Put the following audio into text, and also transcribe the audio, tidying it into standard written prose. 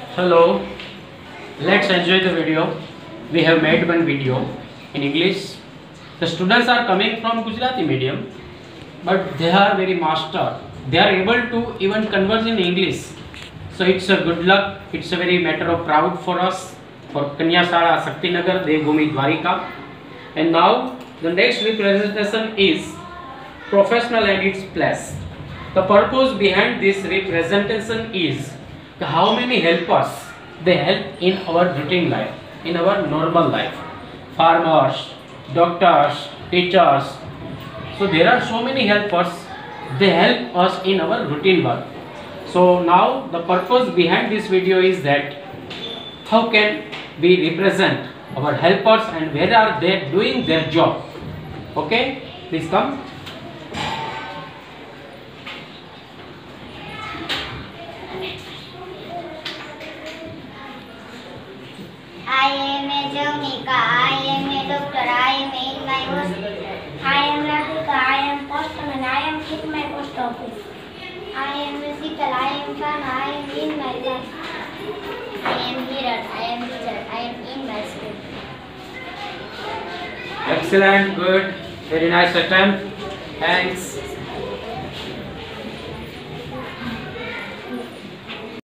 Hello, let's enjoy the video. We have made one video in English. The students are coming from Gujarati medium, but they are very master. They are able to even converse in English. So it's a good luck. It's a very matter of proud for us, for Kanya Shala Shaktinagar, Devbhumi Dwarika. And now the next representation is professional and its place. The purpose behind this representation is how many helpers they help in our routine life, in our normal life. Farmers, doctors, teachers. So there are so many helpers. They help us in our routine work. So now the purpose behind this video is that how can we represent our helpers and where are they doing their job. Okay, please come. I am a Javnika, I am a doctor, I am in my hospital. I am Radhika, I am postman, I am in my post office. I am Rasital, I am Shana, I am in my life. I am Hirat, I am Richard, I am in my school. Excellent, good, very nice attempt. Thanks.